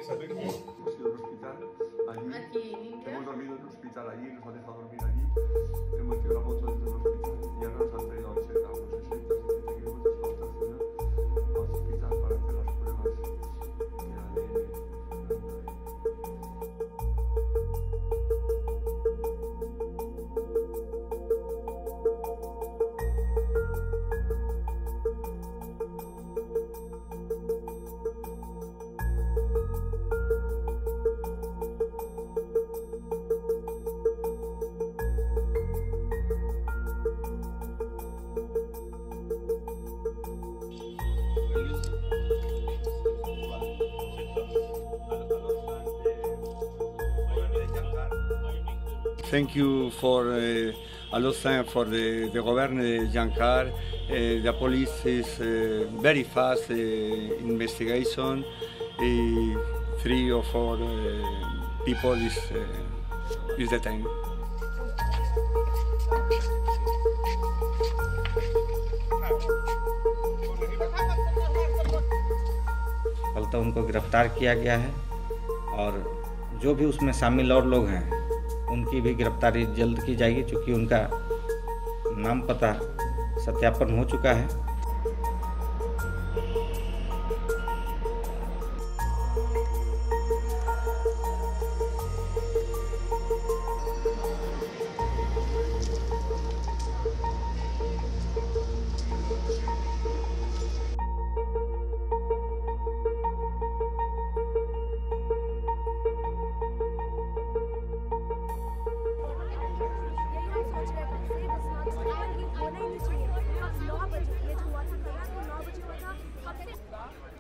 saber. Hemos ido al hospital allí. Aquí en India. Hemos dormido en el hospital allí, nos han dejado dormir allí. Hemos hecho la foto dentro del hospital y ahora nos han traído a unos 60, 70 kilómetros a otra ciudad, al hospital, para hacer las pruebas de ADN. Thank you for a lot of time for the government Jankar. The police is very fast investigation. 3 or 4 people is detained. फलतः उनको गिरफ्तार किया गया है और जो भी उसमें शामिल और लोग हैं उनकी भी गिरफ्तारी जल्द की जाएगी, चूँकि उनका नाम पता सत्यापन हो चुका है। होना ही नहीं चाहिए। 9 बजे ये जो हुआ था कल रात को 9 बजे हुआ था।